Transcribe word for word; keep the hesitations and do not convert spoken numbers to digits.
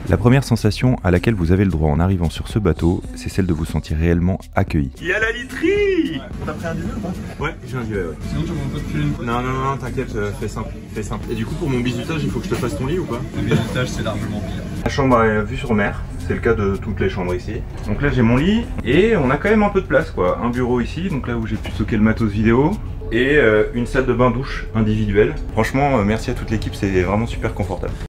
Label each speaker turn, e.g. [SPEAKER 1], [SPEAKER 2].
[SPEAKER 1] La première sensation à laquelle vous avez le droit en arrivant sur ce bateau, c'est celle de vous sentir réellement accueilli.
[SPEAKER 2] Il y a la literie.
[SPEAKER 3] T'as pris un duvet ou pas?
[SPEAKER 2] Ouais, j'ai un duvet, ouais.
[SPEAKER 3] Sinon tu veux pas te filer une pote?
[SPEAKER 2] Non, non, non, t'inquiète, euh, fais simple, fais simple. Et du coup, pour mon bisutage, il faut que je te fasse ton lit ou pas?
[SPEAKER 3] Le bisutage c'est largement pire.
[SPEAKER 2] La chambre a vue sur mer, c'est le cas de toutes les chambres ici. Donc là, j'ai mon lit et on a quand même un peu de place, quoi. Un bureau ici, donc là où j'ai pu stocker le matos vidéo. Et euh, une salle de bain douche individuelle. Franchement, euh, merci à toute l'équipe, c'est vraiment super confortable.